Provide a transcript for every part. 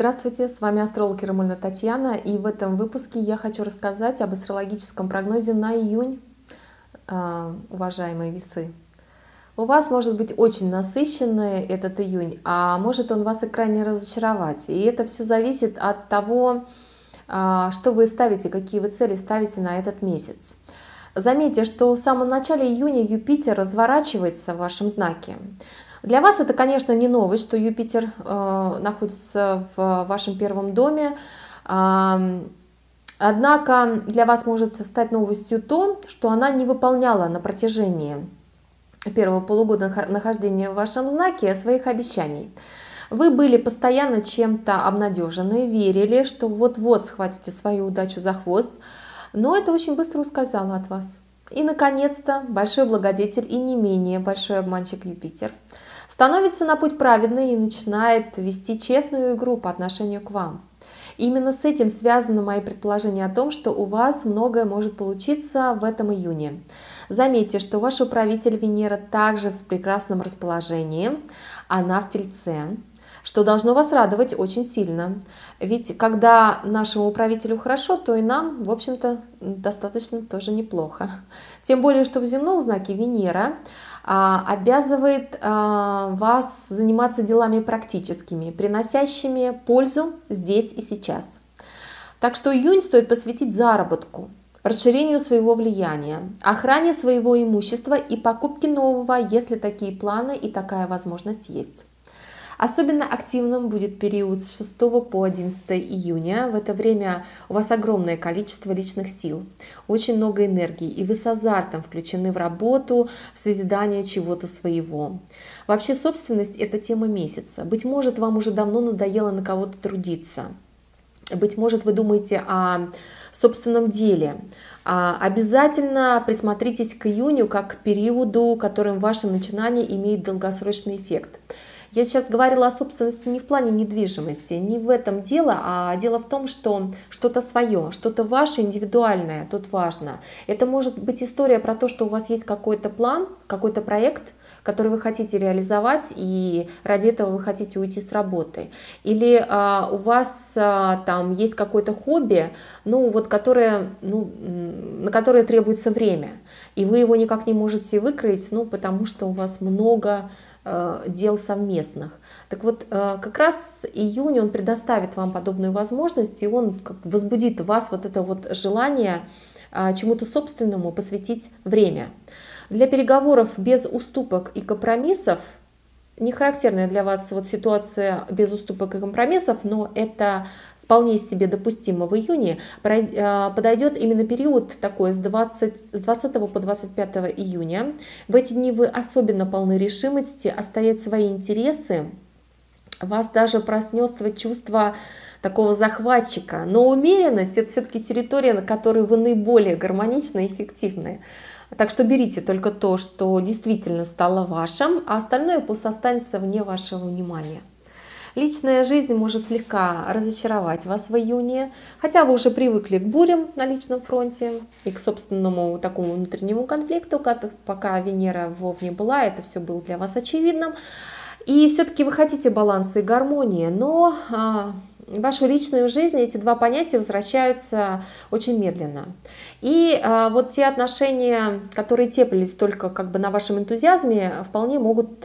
Здравствуйте, с вами астролог Ермольна Татьяна, и в этом выпуске я хочу рассказать об астрологическом прогнозе на июнь, уважаемые весы. У вас может быть очень насыщенный этот июнь, а может он вас и крайне разочаровать. И это все зависит от того, что вы ставите, какие вы цели ставите на этот месяц. Заметьте, что в самом начале июня Юпитер разворачивается в вашем знаке. Для вас это, конечно, не новость, что Юпитер находится в вашем первом доме. Однако для вас может стать новостью то, что она не выполняла на протяжении первого полугода нахождения в вашем знаке своих обещаний. Вы были постоянно чем-то обнадежены, верили, что вот-вот схватите свою удачу за хвост, но это очень быстро ускользало от вас. И, наконец-то, большой благодетель и не менее большой обманщик Юпитер становится на путь праведный и начинает вести честную игру по отношению к вам. Именно с этим связаны мои предположения о том, что у вас многое может получиться в этом июне. Заметьте, что ваш управитель Венера также в прекрасном расположении, она в Тельце, что должно вас радовать очень сильно. Ведь когда нашему управителю хорошо, то и нам, в общем-то, достаточно тоже неплохо. Тем более, что в земном знаке Венера обязывает вас заниматься делами практическими, приносящими пользу здесь и сейчас. Так что июнь стоит посвятить заработку, расширению своего влияния, охране своего имущества и покупке нового, если такие планы и такая возможность есть. Особенно активным будет период с 6 по 11 июня. В это время у вас огромное количество личных сил, очень много энергии, и вы с азартом включены в работу, в созидание чего-то своего. Вообще собственность – это тема месяца. Быть может, вам уже давно надоело на кого-то трудиться. Быть может, вы думаете о собственном деле. Обязательно присмотритесь к июню как к периоду, которым ваше начинание имеет долгосрочный эффект. Я сейчас говорила о собственности не в плане недвижимости, не в этом дело, а дело в том, что что-то свое, что-то ваше, индивидуальное, тут важно. Это может быть история про то, что у вас есть какой-то план, какой-то проект, который вы хотите реализовать, и ради этого вы хотите уйти с работы. Или у вас там есть какое-то хобби, на которое требуется время, и вы его никак не можете выкроить, потому что у вас много дел совместных. Так вот, как раз июнь он предоставит вам подобную возможность, и он возбудит в вас вот это вот желание чему-то собственному посвятить время. Для переговоров без уступок и компромиссов, не характерная для вас вот ситуация без уступок и компромиссов, но это вполне себе допустимо в июне, подойдет именно период такой с 20 по 25 июня. В эти дни вы особенно полны решимости отстоять свои интересы. У вас даже проснется чувство такого захватчика. Но умеренность – это все-таки территория, на которой вы наиболее гармоничны и эффективны. Так что берите только то, что действительно стало вашим, а остальное пусть останется вне вашего внимания. Личная жизнь может слегка разочаровать вас в июне, хотя вы уже привыкли к бурям на личном фронте и к собственному такому внутреннему конфликту, пока Венера в Овне была, это все было для вас очевидным. И все-таки вы хотите баланса и гармонии, но в вашу личную жизнь эти два понятия возвращаются очень медленно. И вот те отношения, которые теплились только на вашем энтузиазме, вполне может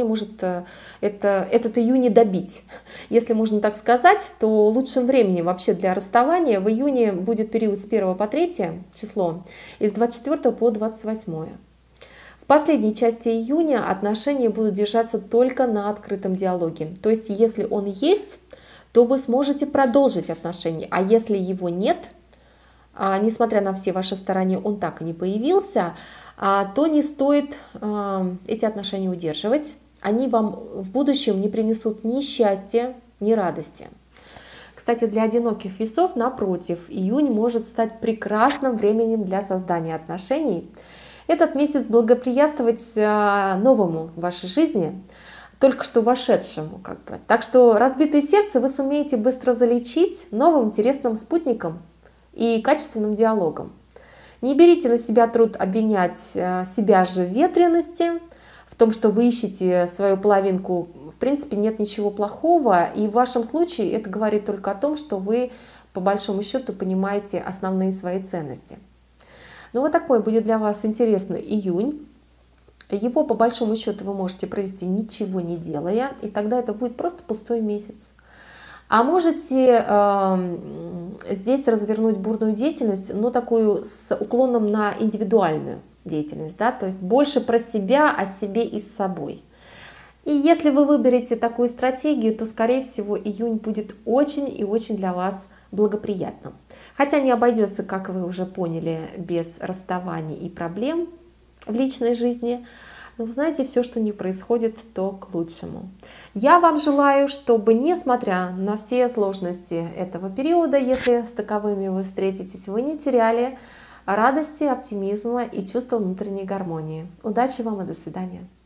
этот июнь добить. Если можно так сказать, то лучшим временем вообще для расставания в июне будет период с 1 по 3 число и с 24 по 28. В последней части июня отношения будут держаться только на открытом диалоге. То есть, если он есть, то вы сможете продолжить отношения. А если его нет, несмотря на все ваши старания, он так и не появился, то не стоит эти отношения удерживать. Они вам в будущем не принесут ни счастья, ни радости. Кстати, для одиноких весов, напротив, июнь может стать прекрасным временем для создания отношений. Этот месяц благоприятствовать новому в вашей жизни, только что вошедшему. Так что разбитое сердце вы сумеете быстро залечить новым интересным спутником и качественным диалогом. Не берите на себя труд обвинять себя же в ветрености, в том, что вы ищете свою половинку, в принципе, нет ничего плохого. И в вашем случае это говорит только о том, что вы, по большому счету, понимаете основные свои ценности. Ну, вот такой будет для вас интересный июнь. Его, по большому счету, вы можете провести ничего не делая, и тогда это будет просто пустой месяц. А можете здесь развернуть бурную деятельность, но такую с уклоном на индивидуальную деятельность, да, то есть больше про себя, о себе и с собой. И если вы выберете такую стратегию, то, скорее всего, июнь будет очень и очень для вас благоприятным. Хотя не обойдется, как вы уже поняли, без расставаний и проблем в личной жизни. Но вы знаете, все, что не происходит, то к лучшему. Я вам желаю, чтобы, несмотря на все сложности этого периода, если с таковыми вы встретитесь, вы не теряли радости, оптимизма и чувства внутренней гармонии. Удачи вам и до свидания.